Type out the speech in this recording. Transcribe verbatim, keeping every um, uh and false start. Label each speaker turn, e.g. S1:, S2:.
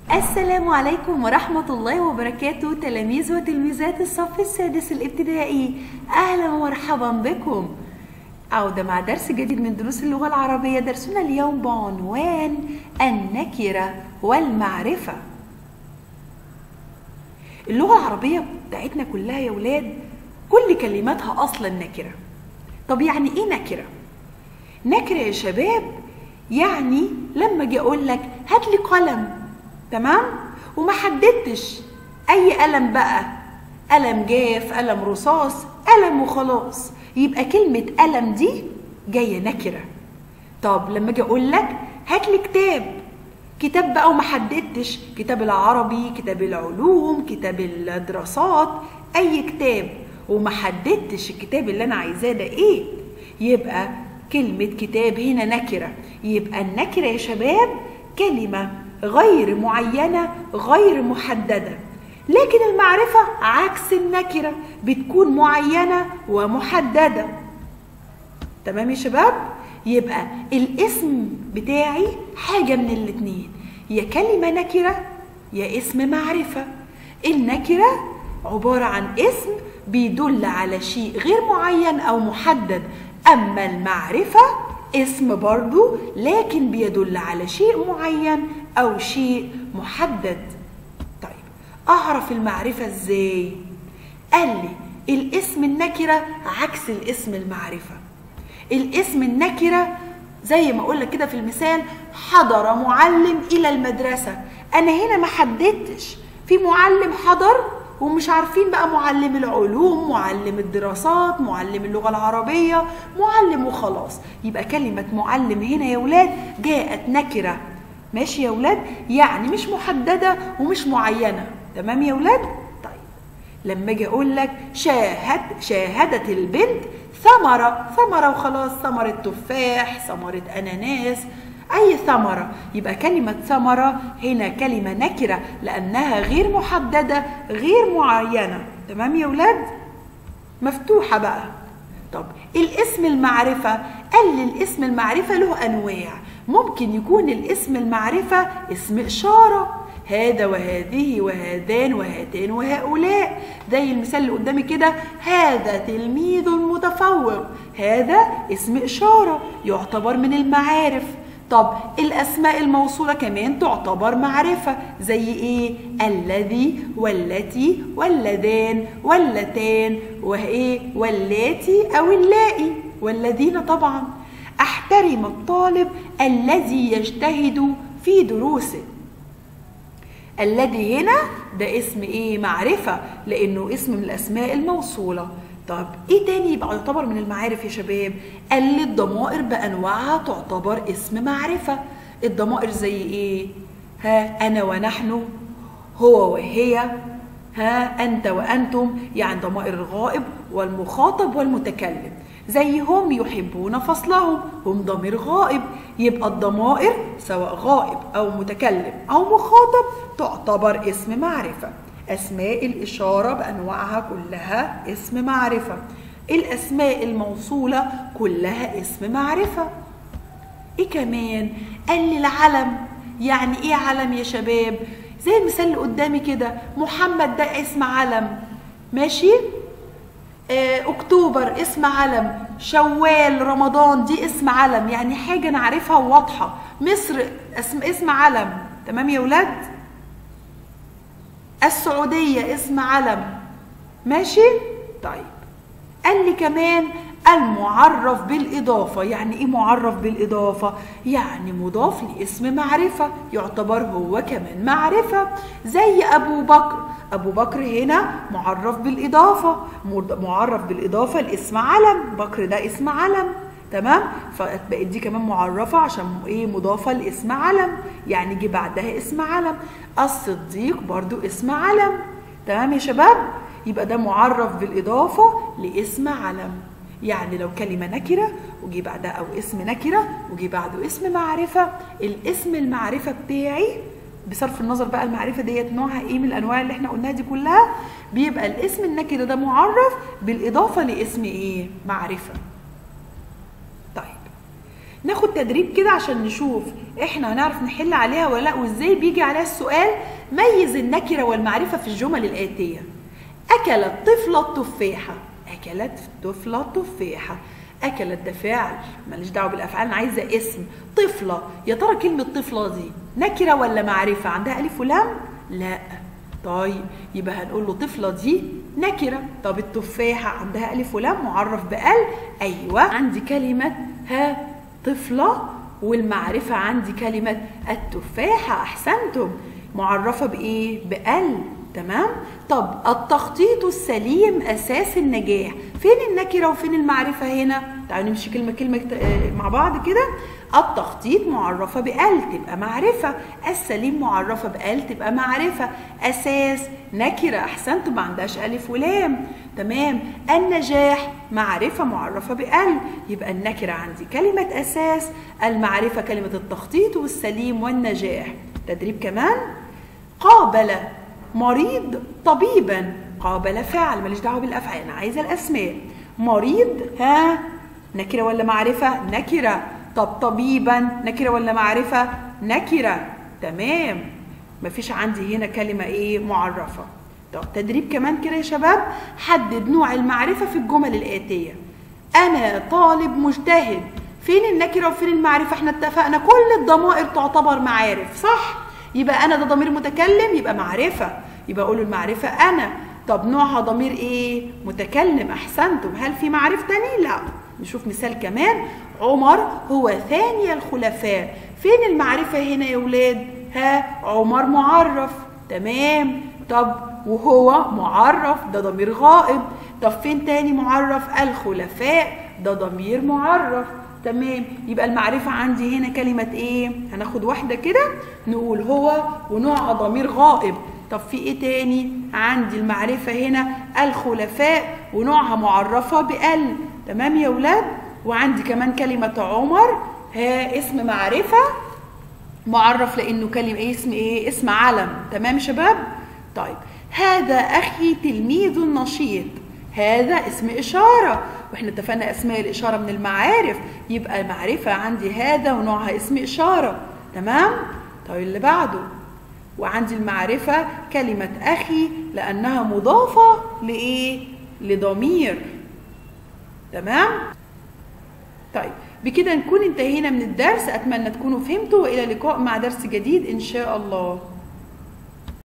S1: السلام عليكم ورحمة الله وبركاته تلاميذ وتلميذات الصف السادس الابتدائي، أهلا ومرحبا بكم. عودة مع درس جديد من دروس اللغة العربية. درسنا اليوم بعنوان النكرة والمعرفة. اللغة العربية بتاعتنا كلها يا ولاد كل كلماتها أصلا نكرة. طب يعني إيه نكرة؟ نكرة يا شباب يعني لما أجي أقول لك هات لي قلم، تمام؟ وما حددتش أي قلم بقى، قلم جاف، قلم رصاص، قلم وخلاص، يبقى كلمة قلم دي جاية نكرة. طب لما أجي أقول لك هات لي كتاب، كتاب بقى وما حددتش كتاب العربي، كتاب العلوم، كتاب الدراسات، أي كتاب وما حددتش الكتاب اللي أنا عايزاه ده إيه، يبقى كلمة كتاب هنا نكرة. يبقى النكرة يا شباب كلمة غير معينة غير محددة، لكن المعرفة عكس النكرة، بتكون معينة ومحددة. تمام يا شباب؟ يبقى الاسم بتاعي حاجة من الاتنين، يا كلمة نكرة يا اسم معرفة. النكرة عبارة عن اسم بيدل على شيء غير معين أو محدد، أما المعرفة اسم برضو لكن بيدل على شيء معين أو شيء محدد. طيب أعرف المعرفة إزاي؟ قال لي الاسم النكرة عكس الاسم المعرفة. الاسم النكرة زي ما أقول لك كده في المثال، حضر معلم إلى المدرسة. أنا هنا ما حددتش، في معلم حضر ومش عارفين بقى معلم العلوم، معلم الدراسات، معلم اللغة العربية، معلم وخلاص. يبقى كلمة معلم هنا يا ولاد جاءت نكرة. ماشي يا ولاد؟ يعني مش محددة ومش معينة. تمام يا ولاد؟ طيب لما اجي اقول لك شاهد شاهدت البنت ثمرة، ثمرة وخلاص، ثمرة تفاح، ثمرة أناناس، أي ثمرة، يبقى كلمة ثمرة هنا كلمة نكرة لأنها غير محددة غير معينة. تمام يا ولاد؟ مفتوحة بقى. طب الاسم المعرفة، قال لي الاسم المعرفة له أنواع. ممكن يكون الاسم المعرفة اسم إشارة، هذا وهذه وهذان وهاتان وهؤلاء، زي المثال اللي قدامي كده، هذا تلميذ متفوق، هذا اسم إشارة يعتبر من المعارف. طب الأسماء الموصولة كمان تعتبر معرفة، زي إيه؟ الذي والتي واللذان واللتان وإيه؟ واللاتي أو اللائي والذين. طبعا أحترم الطالب الذي يجتهد في دروسه. الذي هنا ده اسم إيه؟ معرفة، لأنه اسم من الأسماء الموصولة. طب ايه تاني يبقى يعتبر من المعارف يا شباب؟ قال لي الضمائر بانواعها تعتبر اسم معرفه. الضمائر زي ايه؟ ها انا ونحن، هو وهي، ها انت وانتم، يعني ضمائر الغائب والمخاطب والمتكلم. زي هم يحبون فصلهم، هم ضمير غائب، يبقى الضمائر سواء غائب او متكلم او مخاطب تعتبر اسم معرفه. أسماء الإشارة بأنواعها كلها اسم معرفة. الأسماء الموصولة كلها اسم معرفة. إيه كمان؟ قال لي العلم. يعني إيه علم يا شباب؟ زي المثال اللي قدامي كده، محمد ده اسم علم. ماشي؟ آه، أكتوبر اسم علم، شوال، رمضان دي اسم علم، يعني حاجة نعرفها وواضحة. مصر اسم, اسم علم. تمام يا ولاد؟ السعودية اسم علم. ماشي؟ طيب قال لي كمان المعرف بالإضافة. يعني إيه معرف بالإضافة؟ يعني مضاف لاسم معرفة، يعتبر هو كمان معرفة. زي أبو بكر، أبو بكر هنا معرف بالإضافة، معرف بالإضافة لاسم علم، بكر ده اسم علم. تمام؟ فبقت دي كمان معرفة عشان ايه؟ مضافة لاسم علم، يعني جه بعدها اسم علم. الصديق برضو اسم علم. تمام يا شباب؟ يبقى ده معرف بالإضافة لاسم علم. يعني لو كلمة نكرة وجي بعدها أو اسم نكرة وجي بعده اسم معرفة، الاسم المعرفة بتاعي بصرف النظر بقى المعرفة ديت نوعها ايه من الأنواع اللي احنا قلناها دي كلها، بيبقى الاسم النكرة ده معرف بالإضافة لاسم ايه؟ معرفة. ناخد تدريب كده عشان نشوف احنا هنعرف نحل عليها ولا لا، وازاي بيجي عليها السؤال. ميز النكرة والمعرفة في الجمل الآتية. أكلت طفلة تفاحة. أكلت طفلة تفاحة. أكلت ده فعل ماليش دعوة بالأفعال، أنا عايزة اسم. طفلة، يا ترى كلمة طفلة دي نكرة ولا معرفة؟ عندها ألف ولام؟ لا. طيب يبقى هنقول له طفلة دي نكرة. طب التفاحة عندها ألف ولام معرف بأل؟ أيوة. عندي كلمة ها طفلة، والمعرفة عندي كلمة التفاحة. أحسنتم. معرفة بإيه؟ بأل. تمام. طب التخطيط السليم أساس النجاح. فين النكرة وفين المعرفة هنا؟ تعالوا نمشي كلمة كلمة مع بعض كده. التخطيط معرفة بأل تبقى معرفة، السليم معرفة بأل تبقى معرفة، أساس نكرة. أحسنتم، ما عندهاش ألف ولام. تمام. النجاح معرفة معرفة بأل، يبقى النكرة عندي كلمة أساس، المعرفة كلمة التخطيط، والسليم والنجاح. تدريب كمان. قابل مريض طبيبا. قابل فعل ماليش دعوه بالافعال، انا عايزه الاسماء. مريض ها نكره ولا معرفه؟ نكره. طب طبيبا نكره ولا معرفه؟ نكره. تمام. مفيش عندي هنا كلمه ايه؟ معرفه. طب تدريب كمان كده يا شباب. حدد نوع المعرفه في الجمل الاتيه. انا طالب مجتهد. فين النكره وفين المعرفه؟ احنا اتفقنا كل الضمائر تعتبر معارف، صح؟ يبقى أنا ده ضمير متكلم يبقى معرفة، يبقى أقول المعرفة أنا. طب نوعها ضمير إيه؟ متكلم. أحسنتم. هل في معرفة تاني؟ لا. نشوف مثال كمان. عمر هو ثاني الخلفاء. فين المعرفة هنا يا ولاد؟ ها عمر معرف. تمام. طب وهو معرف ده ضمير غائب. طب فين تاني معرف؟ الخلفاء ده ضمير معرف. تمام. يبقى المعرفة عندي هنا كلمة ايه؟ هناخد واحدة كده نقول هو ونوعها ضمير غائب. طب في ايه تاني؟ عندي المعرفة هنا الخلفاء ونوعها معرفة بأل. تمام يا ولاد. وعندي كمان كلمة عمر ها اسم معرفة معرف لأنه كلمة ايه؟ اسم ايه؟ اسم علم. تمام يا شباب؟ طيب هذا أخي تلميذ نشيط. هذا اسم إشارة، واحنا اتفقنا أسماء الإشارة من المعارف، يبقى المعرفة عندي هذا ونوعها اسم إشارة. تمام؟ طيب اللي بعده. وعندي المعرفة كلمة أخي لأنها مضافة لإيه؟ لضمير. تمام؟ طيب بكده نكون انتهينا من الدرس. أتمنى تكونوا فهمتوا، وإلى اللقاء مع درس جديد إن شاء الله.